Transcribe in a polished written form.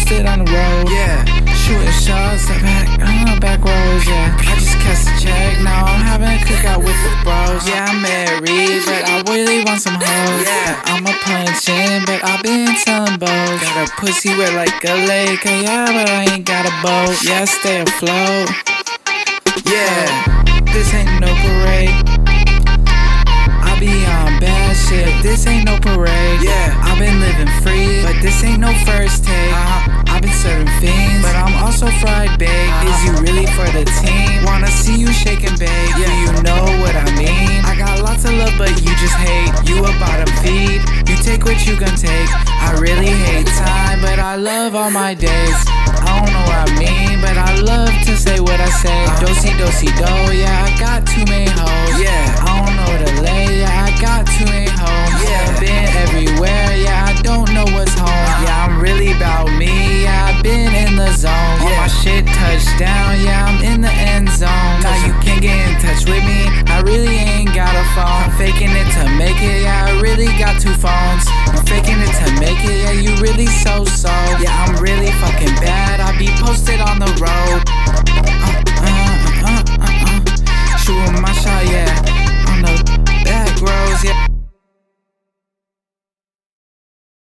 posted on the road, yeah. Shooting shots at back rows, yeah. I just catch a check, now I'm having a cookout with the bros. Yeah, I'm married, but I really want some hoes. Yeah, I'm a punch in, but I've been telling bows. Got a pussy wet like a lake, yeah, but I ain't got a boat. Yeah, I stay afloat. Yeah, this ain't no parade. I be on bad shit, this ain't no parade. Yeah, I've been living free, but this ain't no first take. I've been serving fiends, but I'm also fried baked. Is you really for the team? Wanna see you shake and bake, yeah. Do you know what I mean? I got lots of love, but you just hate. You a bottom feed, you take what you gon' take. I really hate time, but I love all my days. I don't know what I mean, but I love to say what I say. Do-si-do-si-do, yeah, I got too many hoes. Yeah, I don't know to lay, yeah, I got too many hoes. Yeah, been everywhere, yeah, I don't know what's home. Yeah, I'm really about me, yeah, I've been in the zone. All my shit touchdown, yeah, I'm in the end zone. Now you can't get in touch with me, I really ain't got a phone. I'm faking it to make it, yeah,